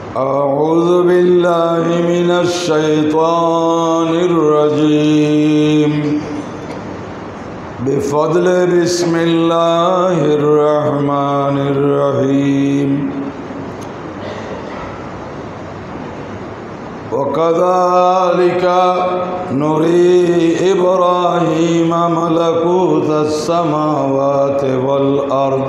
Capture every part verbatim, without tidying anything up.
أعوذ بالله من الشيطان الرجيم بفضل بسم الله الرحمن الرحيم وكذلك نري إبراهيم ملكوت السماوات والأرض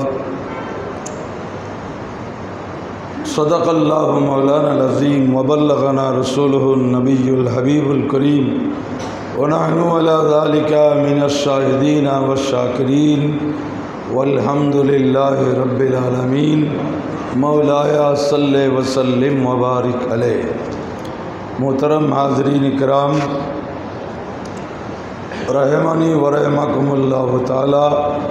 صدق الله مولانا العظيم وبلغنا رسوله النبي الحبيب الكريم ونحن على ذلك من الشاهدين والشاكرين والحمد لله رب العالمين مولاي صل وسلم وبارك عليه। मोहतरम हाज़रीन इकराम रहमानी व रहमकुमुल्लाह ताला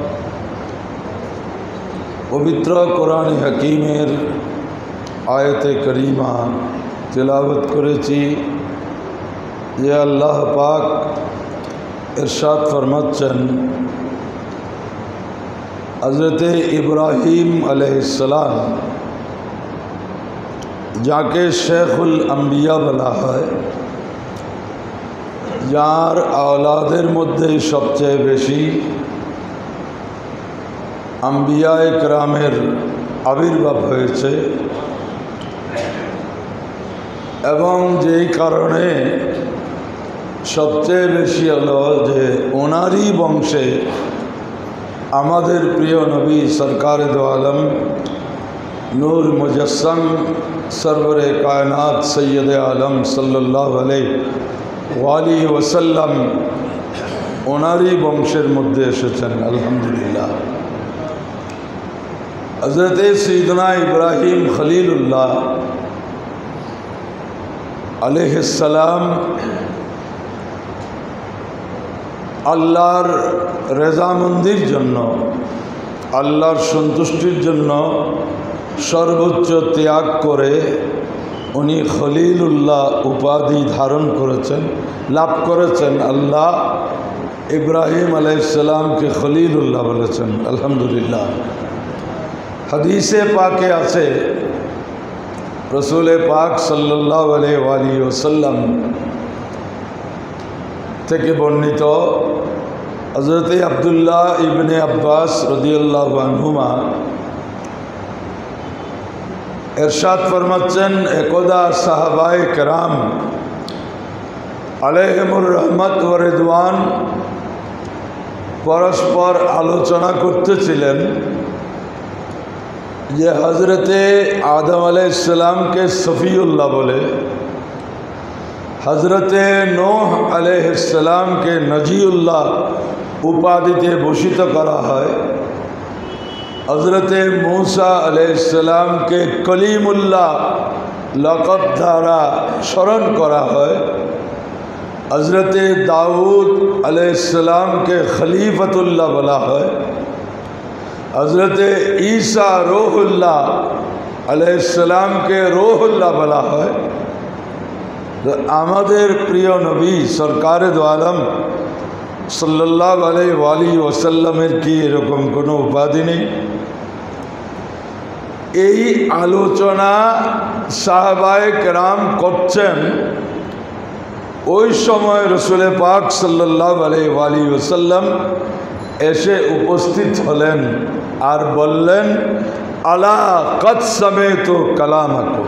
पवित्र कुरान हकीमेर आयते करीमा तिलावत करेছি যে আল্লাহ পাক ইরশাদ ফরমাচ্ছেন হযরত ইব্রাহিম আলাইহিস সালাম যাকে শেখুল আম্বিয়া বলা হয়, যার আওলাদের মধ্যে সবচেয়ে বেশি আম্বিয়া একরামের আবির্ভাব হয়েছে এবং যেই কারণে সবচেয়ে বেশি হলো যে ওনারই বংশে আমাদের প্রিয় নবী সরকার দো আলম नूर मुजस्सम सरवर कायनात सैयद आलम सल्लल्लाहु अलैहि वसल्लम ओनारी वंशेर मध्य एसेছেন अल्हम्दुलिल्लाह। हज़रत सैयदना इब्राहिम खलीलुल्लाह अलैहिस्सलाम আল্লাহর রেজামন্দির জন্য আল্লাহর সন্তুষ্টির জন্য সর্বোচ্চ ত্যাগ করে উনি খলিলুল্লাহ উপাধি ধারণ করেছেন, লাভ করেছেন। আল্লাহ ইব্রাহিম আলাইহিস সালামকে খলিলুল্লাহ বলেছেন আলহামদুলিল্লাহ। হাদিসে পাকে আছে রসুল পাক সাল্লাল্লাহু আলাইহি ওয়াসাল্লাম থেকে বর্ণিত হযরত আব্দুল্লাহ ইবনে আব্বাস রাদিয়াল্লাহু আনহুমা इरशाद फरमाচ্ছেন एकदा साहबाए कराम अलैहिमुर रहमत व रिदवान परस्पर आलोचना करतेছিলেন যে हज़रते आदम अलैहिस सलाम के सफ़ीउल्लाह बोले, हज़रते नूह अलैहिस सलाम के नजीउल्लाह उपाधिते भूषित करा है, हज़रत मूसा अलैहिस्सलाम के कलीमुल्लाह लक़ब द्वारा स्मरण करा है, हज़रत दाऊद अलैहिस्सलाम के खलीफतुल्लाह बला है, हज़रत ईसा रूहुल्लाह अलैहिस्सलाम के रूहुल्लाह बला है। तो आमादेर प्रिय नबी सरकार दो आलम सल्लल्लाहु अलैहि वसल्लमेर की एरकम कोनो उपाधि नहीं। এই আলোচনা সাহাবায়ে কেরাম করছেন, ওই সময় রসুল পাক সাল্লাল্লাহু আলাইহি ওয়াসাল্লাম এসে উপস্থিত হলেন আর বললেন আলা কদ সামিতু কালামাকুম,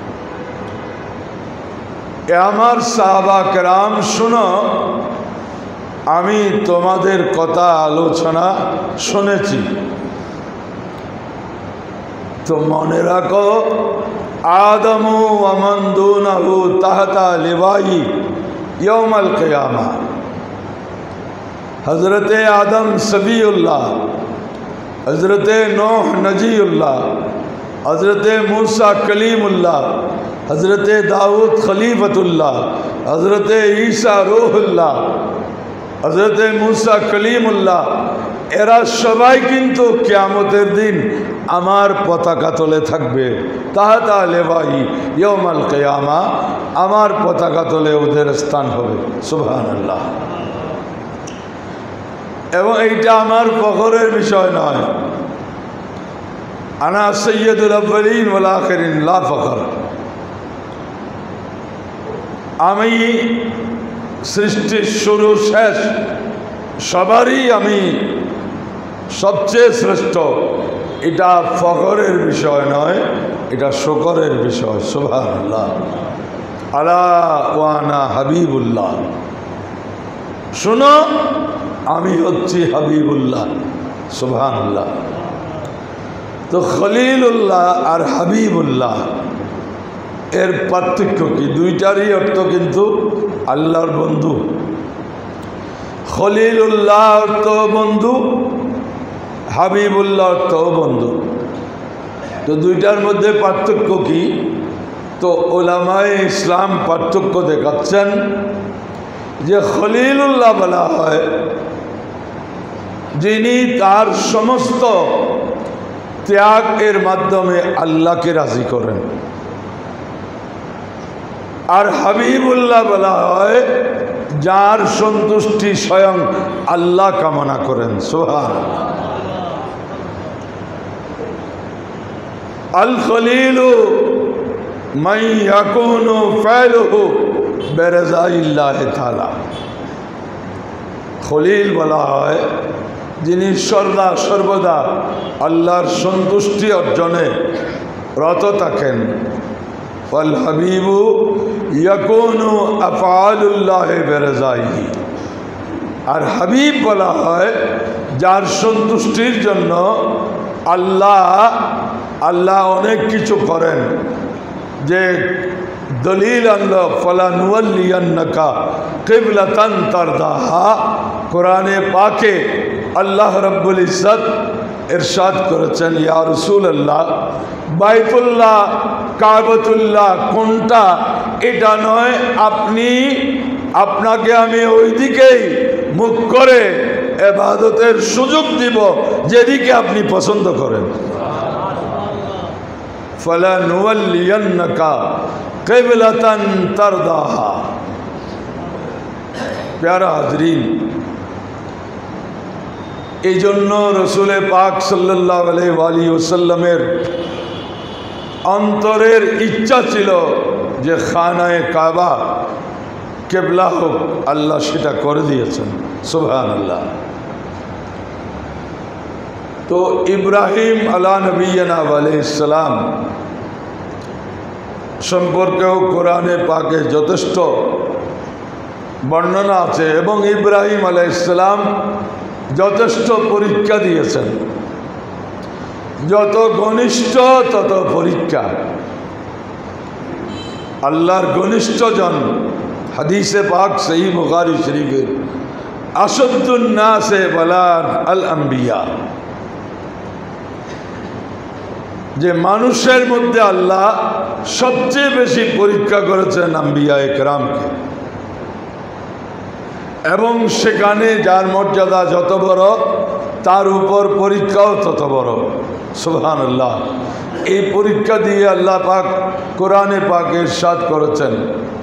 এ আমার সাহাবা কেরাম শুনো, আমি তোমাদের কথা আলোচনা শুনেছি। तो मने रखो आदमु व मन दूनहु तहता लिवाई यौमल क़ियामा। हज़रत आदम सफ़ीउल्लाह, हज़रत नूह नजीउल्लाह, हज़रत मूसा कलीमुल्लाह, हज़रत दाऊद खलीफतुल्लाह, हज़रत ईसा रूहुल्लाह, हज़रत मूसा कलीमुल्लाह, এরা সবাই কিন্তু কিয়ামতের দিন আমার পতাকা তলে থাকবে। তাহাতা লেওয়াই ইয়াউমাল কিয়ামা, আমার পতাকা তলে ওদের স্থান হবে। সুবহানাল্লাহ। এবং এইটা আমার ফখরের বিষয় নয়, আনা সৈয়দুল আউয়ালিন ওয়াল আখিরিন লা ফখর। আমি সৃষ্টির শুরু শেষ সবারই আমি সবচেয়ে শ্রেষ্ঠ, এটা ফখরের বিষয় নয়, এটা শকরের বিষয়। সুবহানাল্লাহ। আলা ওয়ানা হাবিবুল্লাহ, শোনো আমি হচ্ছি হাবিবুল্লাহ। সুবহানাল্লাহ। তো খলিলুল্লাহ আর হাবিবুল্লাহ এর পার্থক্য কি? দুইটারই অর্থ কিন্তু আল্লাহর বন্ধু। খলিলুল্লাহ অর্থ বন্ধু, হাবিবুল্লাহ অর্থ বন্ধু। তো দুইটার মধ্যে পার্থক্য কি? তো উলামায়ে ইসলাম পার্থক্য দেখাচ্ছেন যে খলিলুল্লাহ বলা হয় যিনি তার সমস্ত ত্যাগ এর মাধ্যমে আল্লাহকে রাজি করেন, আর হাবিবুল্লাহ বলা হয় যার সন্তুষ্টি স্বয়ং আল্লাহ কামনা করেন। সুবহানাল্লাহ। আল খলিলু মান ইয়াকুনু ফাইলুহু বিরাযাইল্লাহ তাআলা। খলিল বলা হয় যিনি সর্বদা সর্বদা আল্লাহর সন্তুষ্টি অর্জনে রত থাকেন। ওয়াল হাবিবু ইয়াকুনু আফআলুল্লাহ বিরাযাইহি। আর হাবিব বলা হয় যার সন্তুষ্টির জন্য আল্লাহ আল্লাহ অনেক কিছু করেন। যে দলিল আল্লাহ ফালানুওয়াল্লিয়ান্নাকা কিবলাতান তারদাহা, কোরআনে পাকে আল্লাহ রাব্বুল ইজ্জত ইরশাদ করেছেন, ইয়া রাসূলুল্লাহ বাইতুল্লাহ কাবাতুল্লাহ কোনটা এটা নয়, আপনি আপনাকে আমি ওই দিকেই মুখ করে ইবাদতের সুযোগ দিব যেদিকে আপনি পছন্দ করেন। ফালানুওয়াল্লিয়ান্নাকা কিবলাতান তারদাহা। প্যারা হাজরিন, এই জন্য রসুল পাক সাল্লাল্লাহু আলাইহি ওয়াসাল্লামের অন্তরের ইচ্ছা ছিল যে খানায়ে কাবা কিবলা হোক, আল্লাহ সেটা করে দিয়েছেন। সুবহানাল্লাহ। তো ইব্রাহিম আলা নবিয়্যিনা আলাইহিস সালাম সম্পর্কেও কোরআনে পাকে যথেষ্ট বর্ণনা আছে, এবং ইব্রাহিম আলাইহিস সালাম যথেষ্ট পরীক্ষা দিয়েছেন। যত ঘনিষ্ঠ তত পরীক্ষা। আল্লাহর ঘনিষ্ঠজন, হাদিসে পাক সহিহ বুখারী শরীফের, আসাদুন নাসে বালান আল আম্বিয়া, যে মানুষের মধ্যে আল্লাহ সবচেয়ে বেশি পরীক্ষা করেছেন আম্বিয়ায়ে কেরামকে, এবং সেখানে যার মর্যাদা যত বড় তার উপর পরীক্ষাও তত বড়। সুবহানাল্লাহ। এই পরীক্ষা দিয়ে আল্লাহ পাক কোরআনে পাকে ইরশাদ করেছেন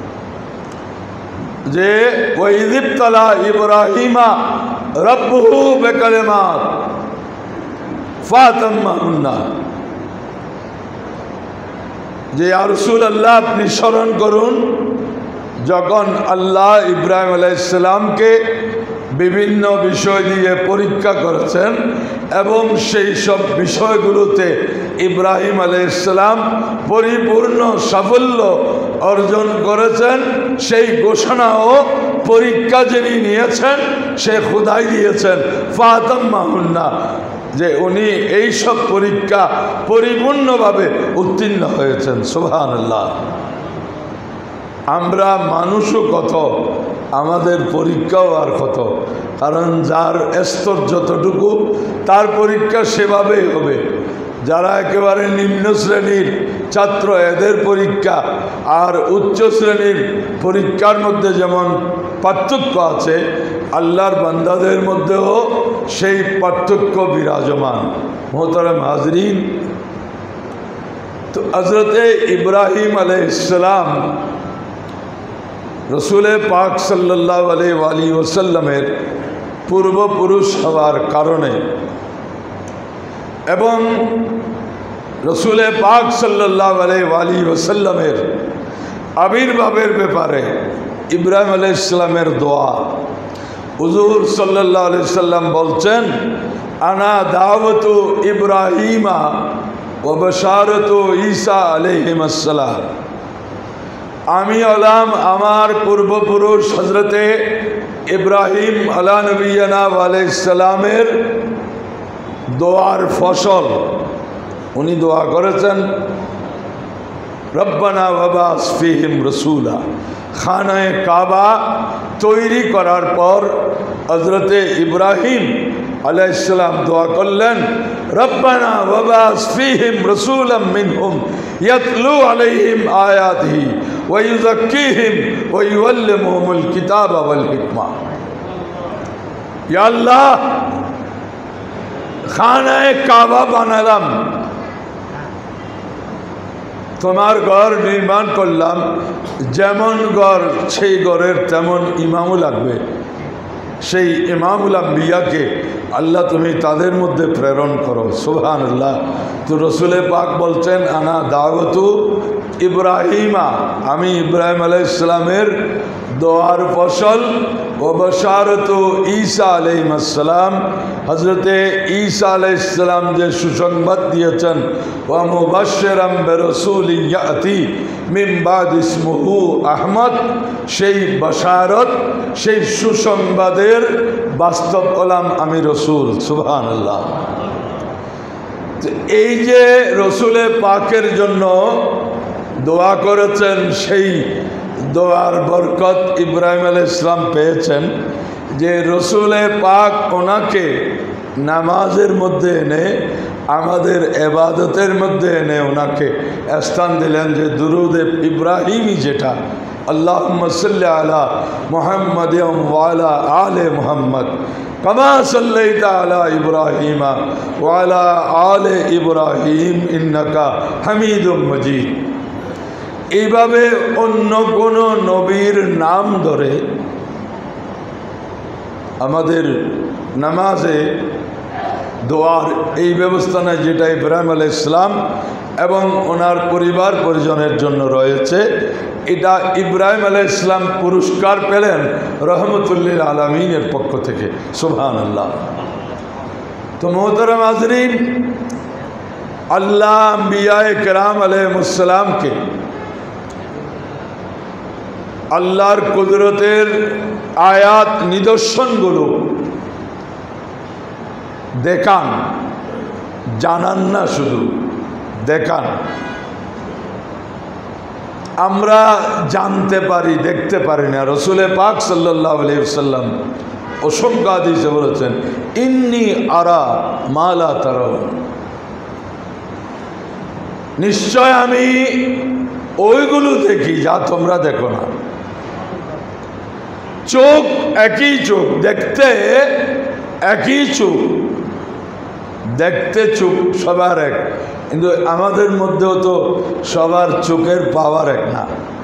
যে ওয়াইয ইবতালা ইব্রাহিমা রাব্বুহু বিকালিমাত ফাতাম্মাহুন্না, যে ইয়া রাসূলুল্লাহ আপনি স্মরণ করুন যখন আল্লাহ ইব্রাহিম আলাইহিস সালামকে বিভিন্ন বিষয় দিয়ে পরীক্ষা করেছেন এবং সেই সব বিষয়গুলোতে ইব্রাহিম আলাইহিস সালাম পরিপূর্ণ সাফল্য অর্জন করেছেন, সেই ঘোষণাও পরীক্ষা যিনি নিয়েছেন সে খোদাই দিয়েছেন ফাতাম্মাহুন্না, যে উনি এই সব পরীক্ষা পরিপূর্ণভাবে উত্তীর্ণ হয়েছেন। সুবহানাল্লাহ। আমরা মানুষও কত, আমাদের পরীক্ষাও আর কত, কারণ যার স্তর যতটুকু তার পরীক্ষা সেভাবেই হবে। যারা একেবারে নিম্ন শ্রেণীর ছাত্র এদের পরীক্ষা আর উচ্চ শ্রেণীর পরীক্ষার মধ্যে যেমন পার্থক্য আছে, আল্লাহর বান্দাদের মধ্যেও সেই পার্থক্য বিরাজমান। মোহতারাম হাজরিন, তো হযরতে ইব্রাহিম আলাইহিস সালাম রসুল পাক সাল্লাল্লাহু আলাইহি ওয়াসাল্লামের পূর্বপুরুষ হওয়ার কারণে এবং রসুল পাক সাল্লাল্লাহু আলাইহি ওয়াসাল্লামের আবির্ভাবের ব্যাপারে ইব্রাহিম আলাইহিস সালামের দোয়া। হুজুর সাল্লাল্লাহু আলাইহি সাল্লাম বলছেন, আনা দাওয়াতু ইব্রাহিমা ওয়া বাশারাতু ঈসা আলাইহিস সালাম। আমি হলাম আমার পূর্বপুরুষ হযরতে ইব্রাহিম আলা নবিয়ানা আলাইহিস সালামের দোয়ার ফসল। উনি দোয়া করেছেন, রব্বানা ওয়াবাস ফীহিম রাসূলা। খানায়ে কাবা তৈরি করার পর হযরতে ইব্রাহিম আলাইহিস সালাম দোয়া করলেন, রব্বানা ওয়াবাস ফীহিম রাসূলাম মিনহুম ইয়াতলু আলাইহিম আয়াতিহি ওয়া ইউযাক্কিহিম ওয়া ইউআল্লিমুহুমুল কিতাবা ওয়াল হিকমা। ইয়া আল্লাহ, খানায়ে কাবা বানালাম, তোমার ঘর নির্মাণ করলাম, যেমন ঘর সেই ঘরের তেমন ইমামও লাগবে। সেই ইমামুল আম্বিয়াকে আল্লাহ তুমি তাদের মধ্যে প্রেরণ করো। সুবহানাল্লাহ। তো রসুলে পাক বলছেন, আনা দাওয়াতু ইব্রাহিমা, আমি ইব্রাহিম আলাইহিস সালামের দোয়ার ফসল। ও বাশারাতু ঈসা আলাইহিস সালাম, হযরতে ঈসা আলাইহিস সালাম যে সুসংবাদ দিয়েছেন, ওয়া মুবাশশিরাম বিরাসূলিন ইয়াতি মিন বাদ ইসমুহু আহমদ, সেই বাশারত, সেই সুসংবাদের বাস্তব হলাম আমি রসুল। সুবহানাল্লাহ। এই যে রসুলে পাকের জন্য দোয়া করেছেন, সেই দোয়ার বরকত ইব্রাহিম আলাইহিস সালাম পেয়েছেন যে রসুলে পাক ওনাকে নামাজের মধ্যে এনে, আমাদের এবাদতের মধ্যে এনে ওনাকে স্থান দিলেন। যে দুরুদে ইব্রাহিমী, যেটা আল্লাহুম্মা সাল্লি আলা মুহাম্মাদ ওয়া আলা আলে মুহাম্মদ কামা সাল্লাইতা আলা ইব্রাহিম ওয়া আলা আলে ইব্রাহিম ইন্নাকা হামিদুম মাজিদ। এইভাবে অন্য কোন নবীর নাম ধরে আমাদের নামাজে দোয়ার এই ব্যবস্থা নাই, যেটা ইব্রাহিম আলাইহিস সালাম এবং ওনার পরিবার পরিজনের জন্য রয়েছে। এটা ইব্রাহিম আলাইহিস সালাম পুরস্কার পেলেন রহমতুল্লিল আলামিনের পক্ষ থেকে। সুবহানাল্লাহ। তো মোহতারাম হাজরিন, আল্লাহ আম্বিয়ায়ে কেরাম আলাইহিমুস সালামকে আল্লাহর কুদরতের আয়াত নিদর্শনগুলো দেখান, জানান না, শুধু দেখান। আমরা জানতে পারি, দেখতে পারি না। রসুলে পাক সাল্লাল্লাহু আলাইহি ওয়াসাল্লাম অসংখ্য হাদিসে বলেছেন, ইন্নী আরা মা লা তারাউন, নিশ্চয় আমি ওইগুলো দেখি যা তোমরা দেখো না। চোখ একই চোখ, দেখতে একই চোখ, দেখতে চোখ সবার এক, কিন্তু আমাদের মধ্যেও তো সবার চোখের পাওয়ার এক না।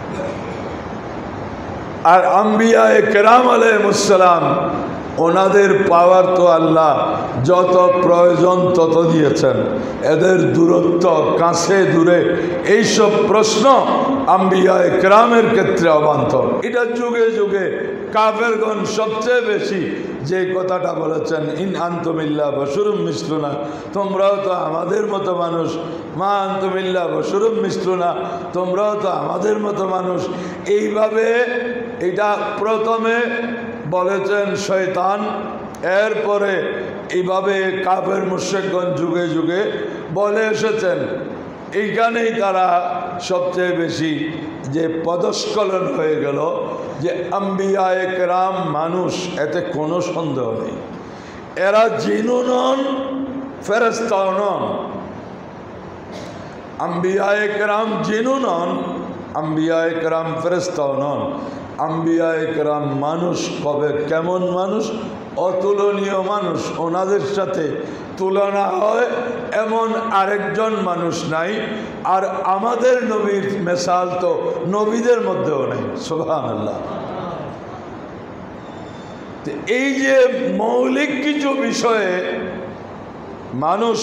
আর আম্বিয়ায়ে কেরাম আলাইহিমুস সালাম, ওনাদের পাওয়ার তো আল্লাহ যত প্রয়োজন তত দিয়েছেন। এদের দূরত্ব, কাছে দূরে, এইসব প্রশ্ন আম্বিয়ায়ে কেরামের ক্ষেত্রে অবান্তর। এটা যুগে যুগে কাফেরগণ সবচেয়ে বেশি যে কথাটা বলেছেন, ইন আনতুম ইল্লা বাশারুম মিসলুনা, তোমরাও তো আমাদের মতো মানুষ। মা আনতুম ইল্লা বাশারুম মিসলুনা, তোমরাও তো আমাদের মতো মানুষ। এইভাবে এটা প্রথমে বলেছেন শয়তান, এরপরে এইভাবে কাফের মুশরিকগণ যুগে যুগে বলে এসেছেন। এইখানেই তারা সবচেয়ে বেশি যে পদস্খলন হয়ে গেল, যে আম্বিয়ায়ে কেরাম মানুষ, এতে কোনো সন্দেহ নেই। এরা জিনও নন, ফেরেশতাও নন। আম্বিয়ায়ে কেরাম জিনও নন, আম্বিয়ায়ে কেরাম ফেরেশতাও নন। আম্বিয়ায়ে কেরাম মানুষ। কবে কেমন মানুষ? অতুলনীয় মানুষ। ওনাদের সাথে তুলনা হয় এমন আরেকজন মানুষ নাই। আর আমাদের নবীর মেসাল তো নবীদের মধ্যেও নেই। সুবহানাল্লাহ। এই যে মৌলিক কিছু বিষয়ে মানুষ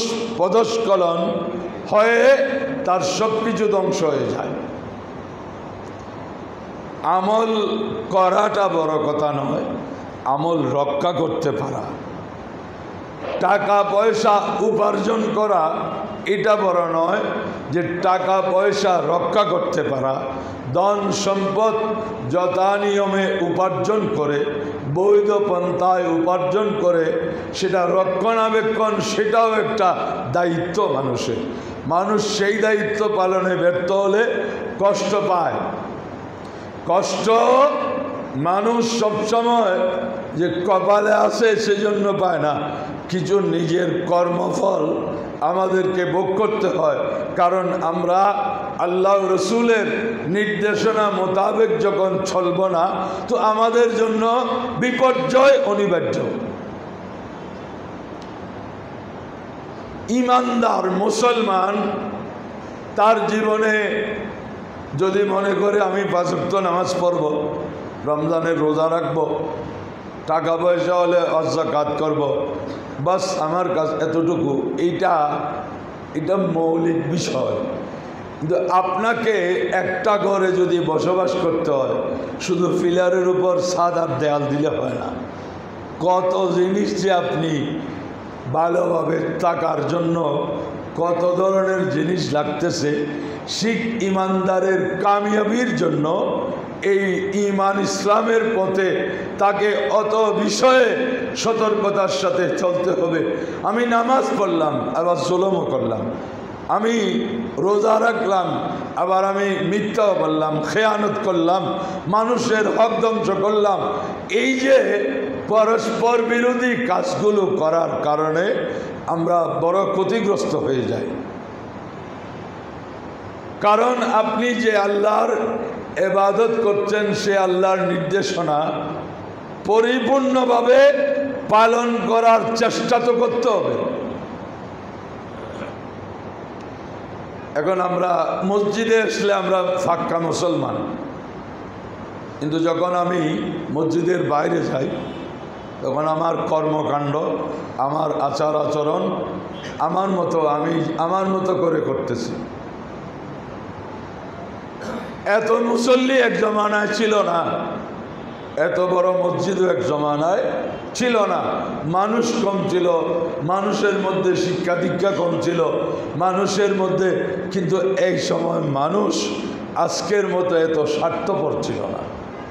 পদস্খলন হয়ে তার সব কিছু ধ্বংস হয়ে যায়। আমল করাটা বড় কথা নয়, আমল রক্ষা করতে পারা, টাকা পয়সা উপার্জন করা এটা বড় নয়, যে টাকা পয়সা রক্ষা করতে পারা, ধন সম্পদ যথা নিয়মে উপার্জন করে, বৈধ পন্থায় উপার্জন করে সেটা রক্ষণাবেক্ষণ, সেটাও একটা দায়িত্ব মানুষের। মানুষ সেই দায়িত্ব পালনে ব্যর্থ হলে কষ্ট পায়। কষ্ট মানুষ সবসময় যে কপালে আসে সেজন্য পায় না, কিছু নিজের কর্মফল আমাদেরকে ভোগ করতে হয়। কারণ আমরা আল্লাহ রসুলের নির্দেশনা মোতাবেক যখন চলব না, তো আমাদের জন্য বিপর্যয় অনিবার্য। ইমানদার মুসলমান তার জীবনে যদি মনে করে আমি পাঁচ ওয়াক্ত নামাজ পড়ব, রমজানের রোজা রাখব, টাকা পয়সা হলে যাকাত করব, বাস আমার কাজ এতটুকু, এইটা এটা মৌলিক বিষয়। কিন্তু আপনাকে একটা ঘরে যদি বসবাস করতে হয়, শুধু পিলারের উপর ছাদ আর দেয়াল দিলে হয় না। কত জিনিস যে আপনি ভালোভাবে থাকার জন্য কত ধরনের জিনিস লাগতেছে। শিখ ইমানদারের কামিয়াবির জন্য এই ইমান ইসলামের পথে তাকে অত বিষয়ে সতর্কতার সাথে চলতে হবে। আমি নামাজ পড়লাম, আবার জুলুমও করলাম, আমি রোজা রাখলাম, আবার আমি মিথ্যাও বললাম, খেয়ানত করলাম, মানুষের হক ধ্বংস করলাম। এই যে পরস্পর বিরোধী কাজগুলো করার কারণে আমরা বড় ক্ষতিগ্রস্ত হয়ে যাই। কারণ আপনি যে আল্লাহর ইবাদত করছেন, সে আল্লাহর নির্দেশনা পরিপূর্ণভাবে পালন করার চেষ্টা তো করতে হবে। এখন আমরা মসজিদে আসলে আমরা ফাক্কা মুসলমান, কিন্তু যখন আমি মসজিদের বাইরে যাই তখন আমার কর্মকাণ্ড, আমার আচার আচরণ আমার মতো, আমি আমার মতো করে করতেছি। এত মুসল্লি এক জমানায় ছিল না, এত বড় মসজিদও এক জমানায় ছিল না। মানুষ কম ছিল, মানুষের মধ্যে শিক্ষা দীক্ষা কম ছিল মানুষের মধ্যে, কিন্তু এই সময় মানুষ আজকের মতো এত স্বার্থপর ছিল না।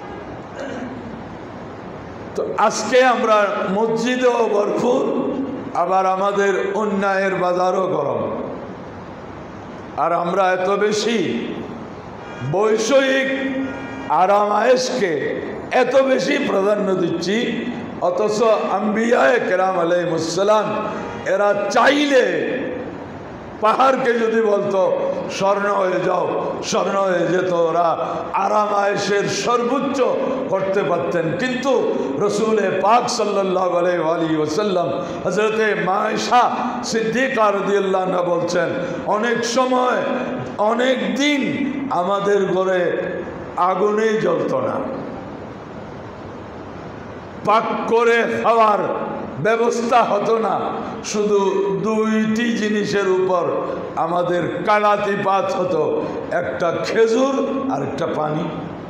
তো আজকে আমরা মসজিদেও ভরপুর, আবার আমাদের অন্যায়ের বাজারও গরম। আর আমরা এত বেশি বৈষয়িক আরামায়েশকে এত বেশি প্রাধান্য দিচ্ছি, অথচ আম্বিয়ায়ে কেরাম আলাইহিমুসসালাম এরা চাইলে পাহাড়কে যদি বলতো স্বর্ণ হয়ে যাও, স্বর্ণ হয়ে যেত, ওরা আরামায়েশের সর্বোচ্চ করতে পারতেন। কিন্তু রসুলে পাক সাল্লাল্লাহু আলাইহি ওয়াসাল্লাম হযরতে মায়েশা সিদ্দিকা রাদিয়াল্লাহু আনহা বলছেন, অনেক সময় অনেক দিন আমাদের ঘরে আগুনেই জ্বলত না, পাক করে খাওয়ার ব্যবস্থা হতো না, শুধু দুইটি জিনিসের উপর আমাদের কালাতিপাত হতো, একটা খেজুর আর একটা পানি।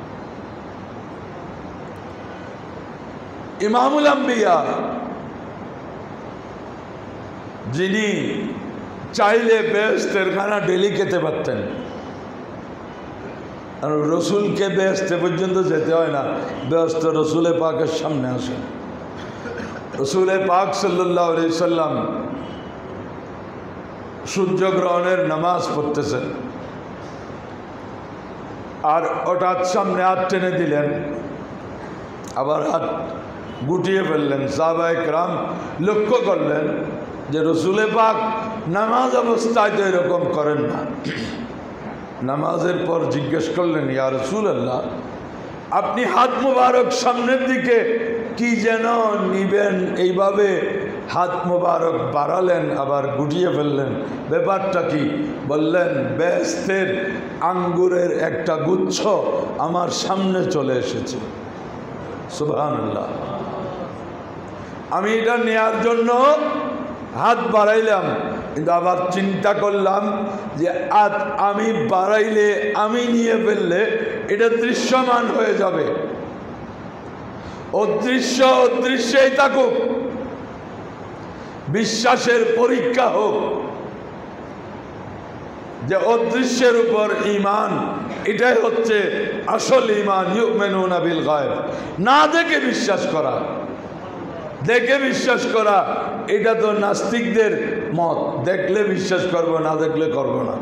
ইমামুল আম্বিয়া, যিনি চাইলে বেহেশতের খানা ডেলি খেতে পারতেন, আর রসুলকে বেহেশতে পর্যন্ত যেতে হয় না, বেহেশত রসুলে পাকের সামনে আসে। রসুলে পাক সাল্লাল্লাহু আলাইহি সাল্লাম সূর্যগ্রহণের নামাজ পড়তেছেন, আর হঠাৎ সামনে হাত টেনে দিলেন, আবার হাত গুটিয়ে ফেললেন। সাহাবায়ে কেরাম লক্ষ্য করলেন যে রসুলে পাক নামাজ অবস্থায় তো এরকম করেন না। নামাজের পর জিজ্ঞেস করলেন, ইয়া রাসূলুল্লাহ, আপনি হাত মুবারক সামনের দিকে কি যেন নিবেন, এইভাবে হাত মুবারক বাড়ালেন আবার গুটিয়ে ফেললেন, ব্যাপারটা কি? বললেন, বেহেশতের আঙ্গুরের একটা গুচ্ছ আমার সামনে চলে এসেছে। সুবহানাল্লাহ। আমি এটা নেয়ার জন্য হাত বাড়াইলাম, কিন্তু আবার চিন্তা করলাম যে আজ আমি বাড়াইলে, আমি নিয়ে ফেললে এটা দৃশ্যমান হয়ে যাবে। অদৃশ্য অদৃশ্যই থাকুক, বিশ্বাসের পরীক্ষা হোক যে অদৃশ্যের উপর ঈমান, এটাই হচ্ছে আসল ঈমান। ইউমিনুনা বিল গায়ব, না দেখে বিশ্বাস করা, দেখে বিশ্বাস করা এটা তো নাস্তিকদের মত, দেখলে বিশ্বাস করব, না দেখলে করব না।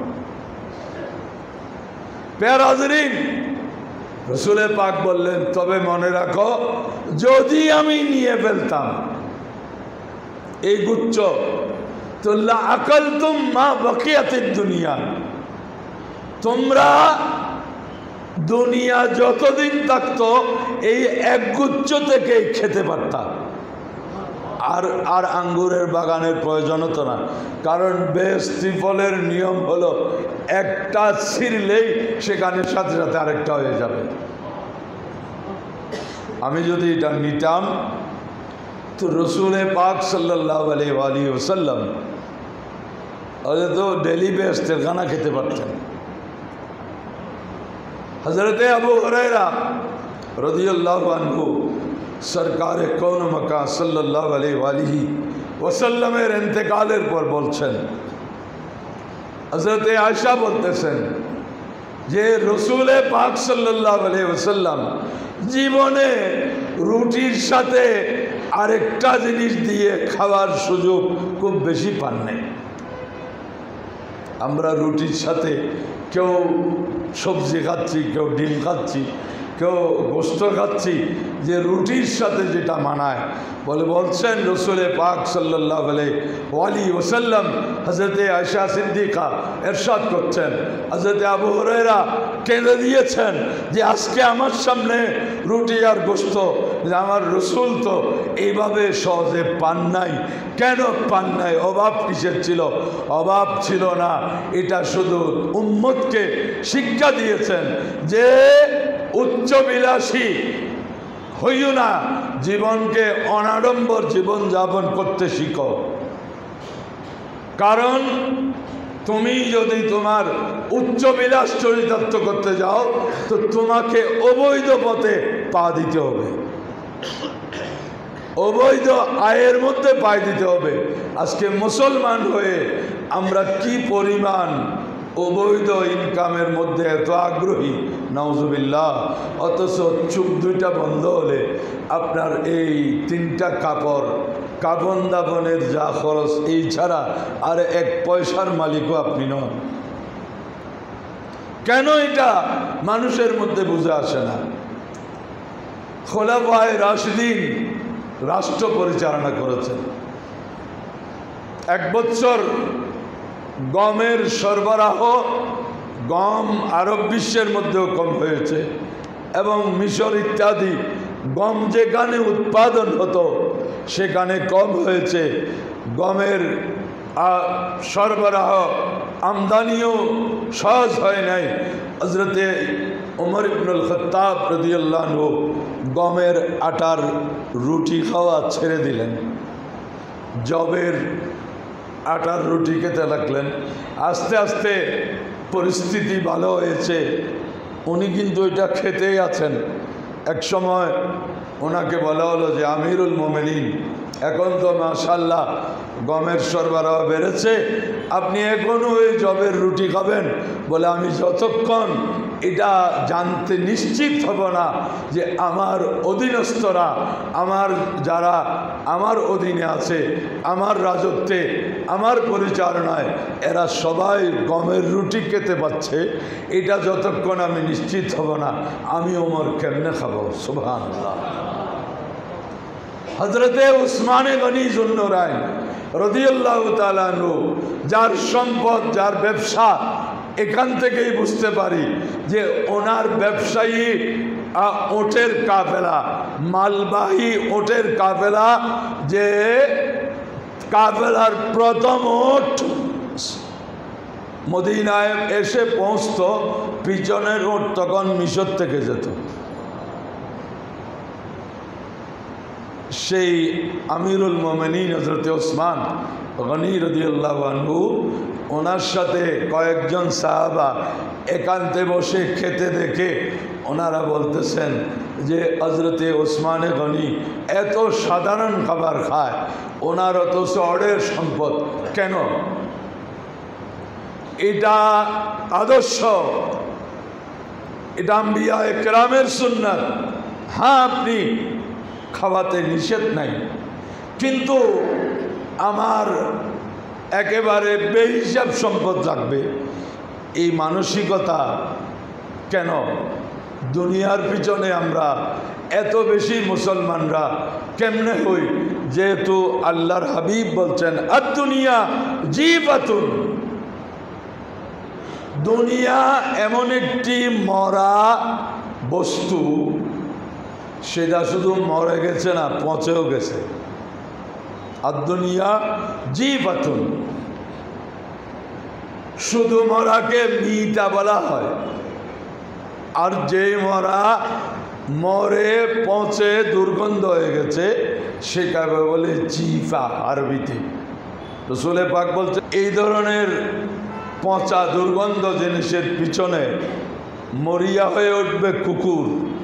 প্যার হাজরিন, রসুলে পাক বললেন তবে মনে রাখো যদি আমি নিয়ে ফেলতাম এই গুচ্ছ, তো লা আকালতুম মা বাকিয়াতিদ দুনিয়া, তোমরা দুনিয়া যতদিন থাকতো এই এক গুচ্ছ থেকে খেতে পারতাম, আর আর আঙ্গুরের বাগানের প্রয়োজন হতো না। কারণ বেহেশতি ফলের নিয়ম হলো একটা ছিঁড়লেই সেখানে সাথে সাথে আরেকটা হয়ে যাবে। আমি যদি এটা নিতাম তো রসুলে পাক সাল্লাল্লাহু আলাইহি ওয়াসাল্লাম তো ডেলি বেহেশতের খানা খেতে পারতেন। হযরতে আবু হুরায়রা রাদিয়াল্লাহু আনহু সরকারে কৌন মকা সাল্লাল্লাহু আলাইহি ওয়াসাল্লামের ইন্তেকালের পর বলছেন, হযরতে আয়েশা বলতেছেন যে রসুলে পাক সাল্লাল্লাহু আলাইহি ওয়াসাল্লাম জীবনে রুটির সাথে আরেকটা জিনিস দিয়ে খাওয়ার সুযোগ খুব বেশি পান নাই। আমরা রুটির সাথে কেউ সবজি খাচ্ছি, কেউ ডিম খাচ্ছি, কেউ গোস্ত খাচ্ছি, যে রুটির সাথে যেটা মানায় বলে বলছেন রসুলে পাক সাল্লাল্লাহু আলাইহি ওয়াসাল্লাম। হযরতে আয়েশা সিদ্দিকা ইরশাদ করছেন, হযরতে আবু হুরায়রা কেঁদে দিয়েছেন যে আজকে আমার সামনে রুটি আর গোস্ত, যে আমার রসুল তো এইভাবে সহজে পান নাই। কেন পান নাই? অভাব কিসের ছিল? অভাব ছিল না, এটা শুধু উম্মতকে শিক্ষা দিয়েছেন যে উচ্চবিলাসী হইও না, জীবনকে অনাড়ম্বর জীবন যাপন করতে শিখো। কারণ তুমি যদি তোমার উচ্চবিলাস চরিতার্থ করতে যাও তো তোমাকে অবৈধ পথে পা দিতে হবে, অবৈধ আয়ের মধ্যে পা দিতে হবে। আজকে মুসলমান হয়ে আমরা কি পরিমাণ অবৈধ ইনকামের মধ্যে এত আগ্রহী, নাউজুবিল্লাহ। অথচ চুপ দুইটা বন্ধ হলে আপনার এই তিনটা কাপড়, কাফন দাফনের যা খরচ, এই ছাড়া আর এক পয়সার মালিকও আপনি নন। কেন এটা মানুষের মধ্যে বুঝে আসে না? খোলাফায়ে রাশিদিন রাষ্ট্র পরিচালনা করেছেন। এক বছর গমের সরবরাহ, গম আরব বিশ্বের মধ্যেও কম হয়েছে এবং মিশর ইত্যাদি গম যেখানে উৎপাদন হতো সেখানে কম হয়েছে। গমের সরবরাহ, আমদানিও সহজ হয় নাই। হযরতে ওমর ইবনুল খাত্তাব রাদিয়াল্লাহু আনহু গমের আটার রুটি খাওয়া ছেড়ে দিলেন, জবের আটার রুটি খেতে লাগলেন। আস্তে আস্তে পরিস্থিতি ভালো হয়েছে, উনি কিন্তু এটা খেতেই আছেন। এক সময় ওনাকে বলা হলো যে আমিরুল মোমেনিন, এখন তো মাশাআল্লাহ গমের সরবরাহ বেড়েছে, আপনি এখনও ওই জবের রুটি খাবেন? বলে আমি যতক্ষণ এটা জানতে নিশ্চিত হব না যে আমার অধীনস্থরা, আমার যারা আমার অধীনে আছে, আমার রাজত্বে, আমার পরিচালনায় এরা সবাই গমের রুটি খেতে পাচ্ছে, এটা যতক্ষণ আমি নিশ্চিত হব না আমি ওমর কেমনে খাবো? সুবহানাল্লাহ। হযরতে উসমানে গনি যুন্নুরাইন রাদিয়াল্লাহু তাআলা আনহু, যার সম্পদ, যার ব্যবসা, এখান থেকেই বুঝতে পারি যে ওনার ব্যবসায়ী ওটের কাফেলা, মালবাহী ওটের কাফেলা, যে কাফেলার প্রথম ওট মদিনায় এসে পৌঁছত, পিছনের ওট তখন মিশর থেকে যেত। সেই আমিরুল মোমেনিন হযরতে ওসমান গনি রাদিয়াল্লাহু আনহু ওনার সাথে কয়েকজন সাহাবা একান্তে বসে খেতে দেখে ওনারা বলতেছেন যে হযরতে ওসমানে গনি এত সাধারণ খাবার খায়, ওনার অত অঢের সম্পদ কেন? এটা আদর্শ, এটা আম্বিয়া একরামের সুন্নাত। হ্যাঁ, আপনি খাওয়াতে নিষেধ নাই, কিন্তু আমার একেবারে বেহিসাব সম্পদ লাগবে, এই মানসিকতা কেন? দুনিয়ার পিছনে আমরা এত বেশি মুসলমানরা কেমনে হই? যেহেতু আল্লাহর হাবিব বলছেন আর দুনিয়া জীবাতুন, দুনিয়া এমন একটি মরা বস্তু, সেটা শুধু মরে গেছে না, পচেও গেছে। আর দুনিয়া জীবাতুন, শুধু মরাকে মৃতা বলা হয়, আর যে মরা মরে পচে দুর্গন্ধ হয়ে গেছে সেটাকে বলে জিফা আরবিতে। রাসূল পাক বলছে এই ধরনের পচা দুর্গন্ধ জিনিসের পিছনে মরিয়া হয়ে উঠবে কুকুর।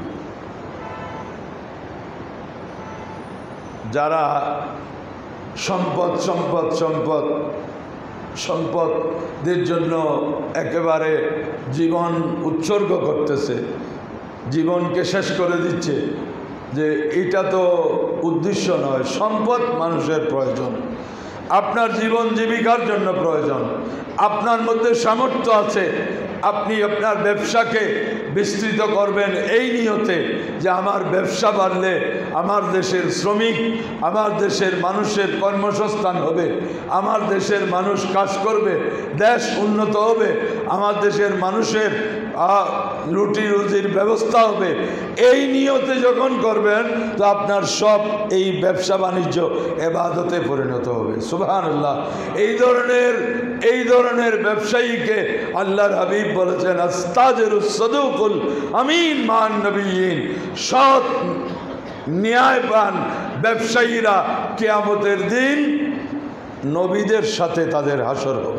যারা সম্পদ সম্পদ সম্পদ সম্পদের জন্য একেবারে জীবন উৎসর্গ করতেছে, জীবনকে শেষ করে দিচ্ছে, যে এটা তো উদ্দেশ্য নয়। সম্পদ মানুষের প্রয়োজন, আপনার জীবন জীবিকার জন্য প্রয়োজন। আপনার মধ্যে সামর্থ্য আছে, আপনি আপনার ব্যবসাকে বিস্তৃত করবেন এই নিয়তে যে আমার ব্যবসা বাড়লে আমার দেশের শ্রমিক, আমার দেশের মানুষের কর্মসংস্থান হবে, আমার দেশের মানুষ কাজ করবে, দেশ উন্নত হবে, আমার দেশের মানুষের রুটি রুজির ব্যবস্থা হবে। এই নিয়তে যখন করবেন তো আপনার সব এই ব্যবসা বাণিজ্য ইবাদতে পরিণত হবে। সুবহানাল্লাহ। এই ধরনের এই ধরনের ব্যবসায়ীকে আল্লাহর হাবিব বলেছেন আস্তাজিরুস সাদুকুল আমিন মান নবিয়িন, সৎ ন্যায়বান ব্যবসায়ীরা কিয়ামতের দিন নবীদের সাথে তাদের হাসর হবে।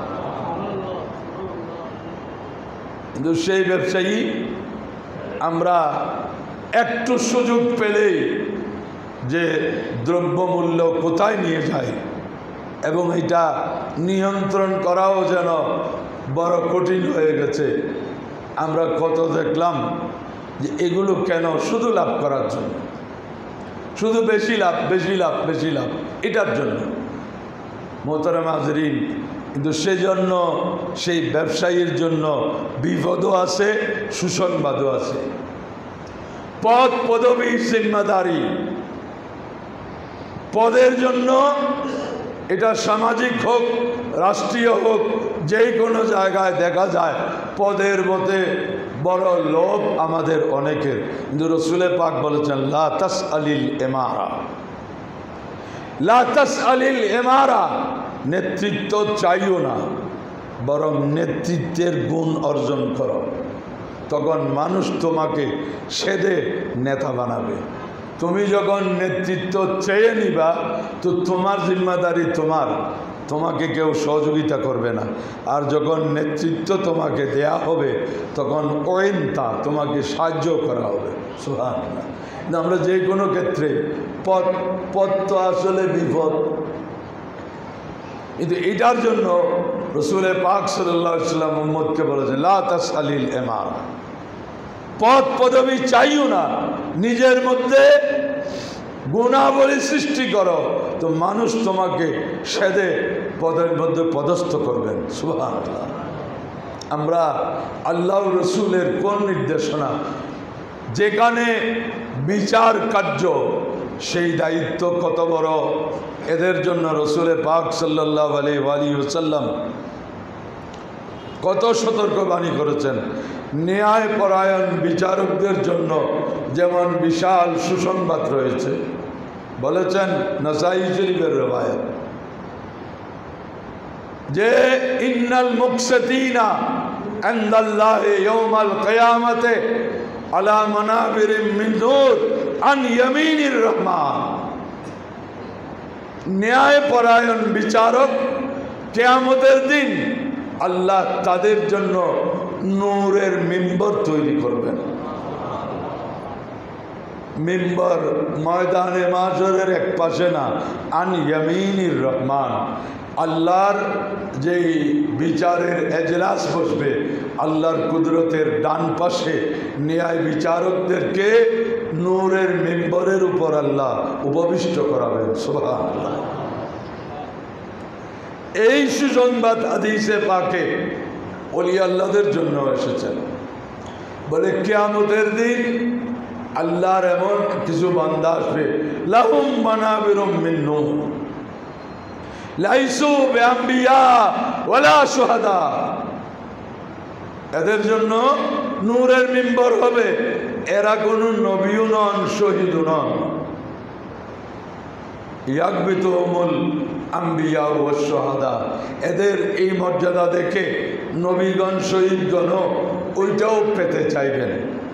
কিন্তু সেই ব্যবসায়ী আমরা একটু সুযোগ পেলেই যে দ্রব্যমূল্য কোথায় নিয়ে যায় এবং এটা নিয়ন্ত্রণ করাও যেন বড় কঠিন হয়ে গেছে। আমরা কত দেখলাম যে এগুলো কেন? শুধু লাভ করার জন্য, শুধু বেশি লাভ বেশি লাভ বেশি লাভ, এটার জন্য। মোহতারাম হাজরিন, কিন্তু সেজন্য সেই ব্যবসায়ীর জন্য বিপদও আছে, সুসংবাদও আছে। পদ পদবী জিম্মাদারি, পদের জন্য এটা সামাজিক হোক রাষ্ট্রীয় হোক যে কোনো জায়গায় দেখা যায় পদের মধ্যে বড় লোভ আমাদের অনেকের। কিন্তু রাসূল পাক বলেছেন লা তাসআলিল ইমারা, লা তাসআলিল ইমারা, নেতৃত্ব চাইও না, বরং নেতৃত্বের গুণ অর্জন করো। তখন মানুষ তোমাকে সেদে নেতা বানাবে। তুমি যখন নেতৃত্ব চেয়ে নিবা তো তোমার জিম্মাদারি তোমার, তোমাকে কেউ সহযোগিতা করবে না। আর যখন নেতৃত্ব তোমাকে দেয়া হবে তখন ওয়েন্তা তোমাকে সাহায্য করা হবে। সুবহানাল্লাহ। আমরা যে কোনো ক্ষেত্রে পদ পদ তো আসলে বিপদ, কিন্তু এটার জন্য রাসূল পাক সাল্লাল্লাহু আলাইহি ওয়াসাল্লাম উম্মতকে বলেছেন লা তাসআলিল ইমারা, পদ পদবী চাইও না, নিজের মধ্যে গুণাবলী সৃষ্টি করো তো মানুষ তোমাকে সেদে পদের মধ্যে পদস্থ করবেন। সুবহানাল্লাহ। আমরা আল্লাহ রসুলের কোন নির্দেশনা, যেখানে বিচার কার্য সেই দায়িত্ব কত বড়, এদের জন্য রাসূল পাক সাল্লাল্লাহু আলাইহি ওয়াসাল্লাম কত সতর্কবাণী করেছেন। ন্যায়পরায়ণ বিচারকদের জন্য যেমন বিশাল সুসংবাদ রয়েছে, বলেছেন নাসাই শরীফের রওয়ায়াত যে ইন্নাল মুকসিতিনা ইনদাল্লাহি ইয়াউমাল কিয়ামাতি আলা মানাবিরিম মিন নূর আন ইয়ামিনির রহমান। ন্যায় পরায়ণ বিচারক কিয়ামতের দিন আল্লাহ তাদের জন্য নূরের মিম্বর তৈরি করবেন। মিম্বর ময়দানে মাশরের এক পাশে না, আন ইয়ামিনির রহমান, আল্লাহর যেই বিচারের এজলাস বসবে আল্লাহর কুদরতের ডান পাশে ন্যায় বিচারকদেরকে নূরের মিম্বরের উপর আল্লাহ উপবিষ্ট করাবেন। সুবহানাল্লাহ। এই সুসংবাদ হাদিসে পাকে ওলি আল্লাহদের জন্য এসেছেন। বলে কিয়ামতের দিন আল্লাহর এমন কিছু বান্দা আসবে, লাহুম মানাবিরুম মিন নূর লাইসু বিআম্বিয়া ওয়ালা শুহাদা, এদের জন্য নূরের মিম্বর হবে, এরা কোনো নবীও নন, শহীদও নন। ইয়াকবিতুহুমুল আম্বিয়া ওয়া শুহাদা, এদের এই মর্যাদা দেখে নবীগণ শহীদগণ ওইটাও পেতে চাইবেন।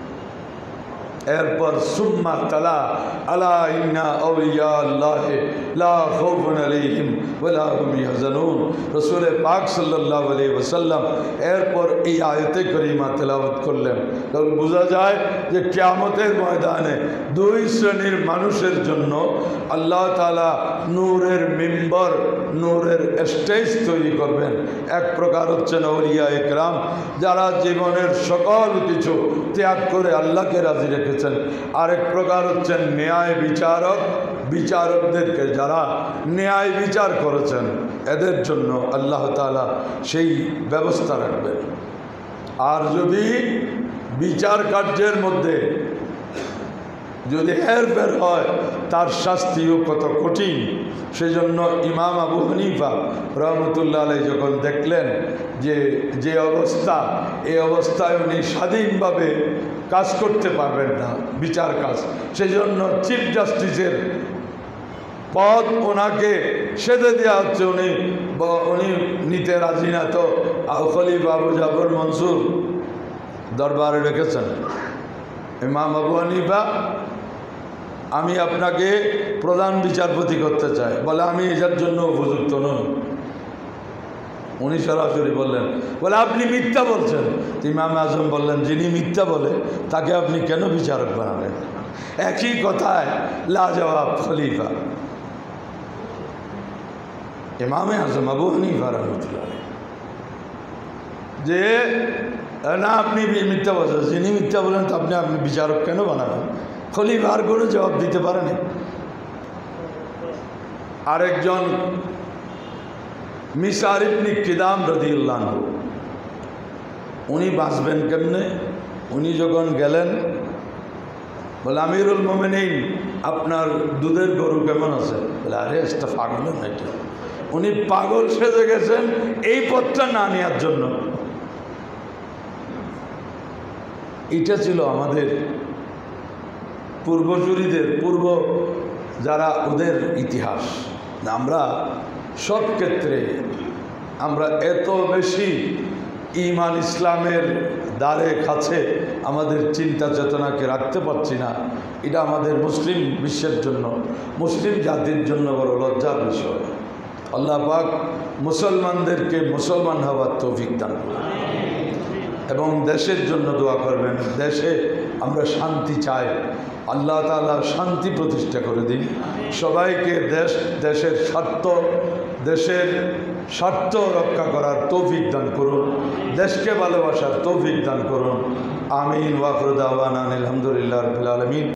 এরপর সুম্মা তালা আলা ইন্না আউলিয়া আল্লাহি লা খাউফুন আলাইহিম ওয়া লা হুম ইয়াহজানুন। রাসূল পাক সাল্লাল্লাহু আলাইহি ওয়াসাল্লাম এরপর এই আয়াতে কারিমা তেলাওয়াত করলেন। তাহলে বোঝা যায় যে কিয়ামতের ময়দানে দুই শ্রেণীর মানুষের জন্য আল্লাহ তাআলা নূরের মিম্বর, নূরের স্টেজ তৈরি করবেন। এক প্রকার হচ্ছেন আউলিয়া ইকরাম, যারা জীবনের সকল কিছু ত্যাগ করে আল্লাহকে রাজি রেখেছেন। আরেক প্রকার হচ্ছেন ন্যায় বিচারক, বিচারকদেরকে যারা ন্যায় বিচার করেছেন এদের জন্য আল্লাহ তাআলা সেই ব্যবস্থা রাখবেন। আর যদি বিচার কার্যের মধ্যে যদি হেরফের হয় তার শাস্তিও কত কঠিন। সেজন্য ইমাম আবু হানিফা রহমতুল্লাহ আলাইহি যখন দেখলেন যে যে অবস্থা, এই অবস্থায় উনি স্বাধীনভাবে কাজ করতে পারবেন না, বিচার কাজ, সেজন্য চিফ জাস্টিসের পদ ওনাকে সেধে দেওয়া হচ্ছে। উনি উনি নিতে রাজি না, তো খলিফা আবু জাফর মনসুর দরবারে রেখেছেন, ইমাম আবু হানিফা আমি আপনাকে প্রধান বিচারপতি করতে চাই। বলে আমি এটার জন্য উপযুক্ত নই। উনি সরাসরি বললেন, বলে আপনি মিথ্যা বলছেন। ইমাম আজম বললেন, যিনি মিথ্যা বলে তাকে আপনি কেন বিচারক বানাবেন? একই কথায় লাজবাব খলিফা ইমামে আজম আবু হানিফা রাহমাতুল্লাহ যে না আপনি মিথ্যা বলছেন, যিনি মিথ্যা বলেন তো আপনি আপনি বিচারক কেন বানাবেন? খলিফা আর কোনো জবাব দিতে পারেনি। আরেকজন মিসআর ইবনে কিদাম রাদিয়াল্লাহু আনহু, উনি বাঁচবেন কেমনে? উনি যখন গেলেন, বলে আমিরুল মুমিনিন আপনার দুধের গরু কেমন আছে? বলে আরে এটা পাগল না, এটা উনি পাগল সেজে গেছেন এই পথটা না নেওয়ার জন্য। এটা ছিল আমাদের পূর্বসূরীদের, পূর্ব যারা ওদের ইতিহাস। আমরা সব ক্ষেত্রে আমরা এত বেশি ঈমান ইসলামের দ্বারে কাছে আমাদের চিন্তা চেতনাকে রাখতে পারছি না। এটা আমাদের মুসলিম বিশ্বের জন্য, মুসলিম জাতির জন্য বড় লজ্জার বিষয়। আল্লাহ পাক মুসলমানদেরকে মুসলমান হওয়ার তৌফিক দান করুন এবং দেশের জন্য দোয়া করবেন। দেশে আমরা শান্তি চাই, আল্লাহ তাআলা শান্তি প্রতিষ্ঠা করে দিন। সবাইকে দেশ দেশের স্বার্থ দেশের স্বার্থ রক্ষা করার তৌফিক দান করুন, দেশকে ভালোবাসার তৌফিক দান করুন। আমিন। ওয়া আখিরু দাওয়ানা আলহামদুলিল্লাহি রাব্বিল আলামিন।